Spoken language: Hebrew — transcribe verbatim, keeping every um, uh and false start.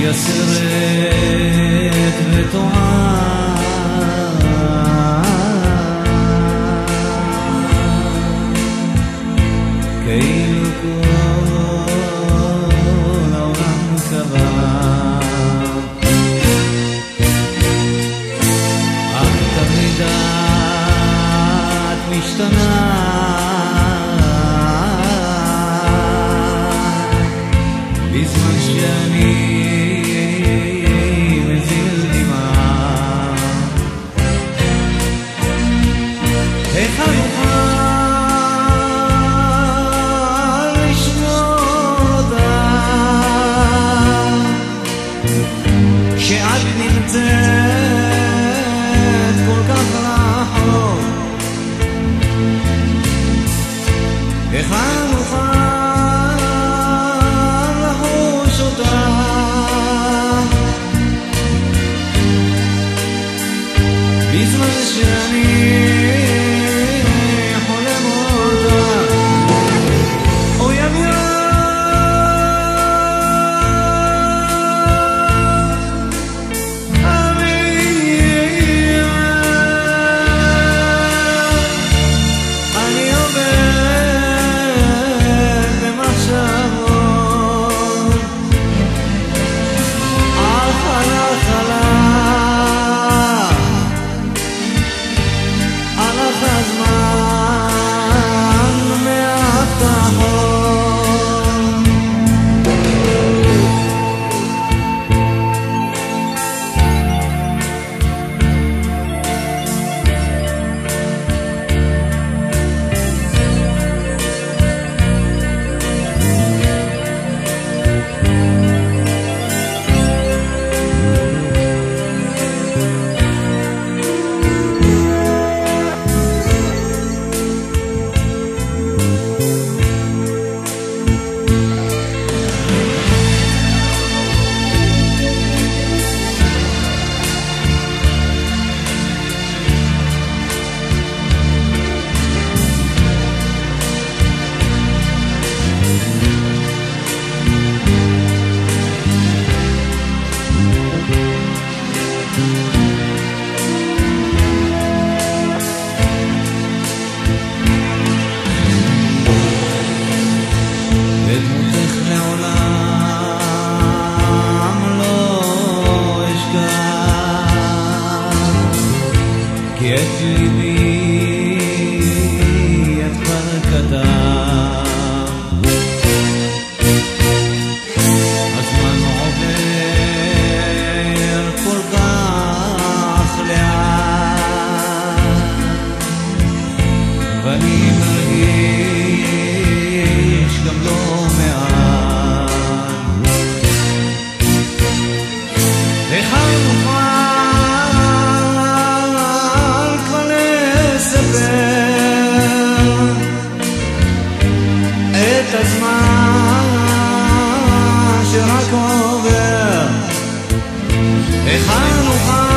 מתייסרת וטועה, כאילו כל העולם קבע, אך תמיד את משתנה, בזמן שאני מזיל דמעה. איך אוכל לשמור אותך כשאת נמצאת כל כך רחוק? איך אוכל בזמן שאני חולם אותה? אוי אבי אני עובד במחשבות על חלך חלך הזמן מהבטחות. ודמותך לעולם לא אשכח, כי את ליבי את כבר כתב. הזמן עובר כל כך לאט, ואני מרגיש גם לא איך אוכל כבר לספר את הזמן שרק עובר? איך אוכל